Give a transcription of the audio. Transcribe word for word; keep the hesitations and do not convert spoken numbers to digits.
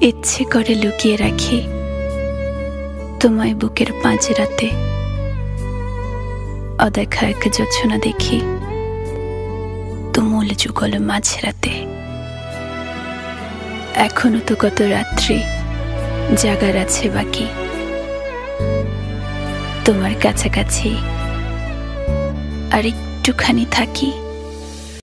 ইচ্ছে করে লুকিয়ে রাখি তোমায় বুকের পাঁজরাতে। অদেখা এক জোছনা দেখি তুমুল যুগল মাঝরাতে। এখনো তো কত রাত্রি জাগার আছে বাকি, তোমার কাছাকাছি আর একটুখানি থাকি।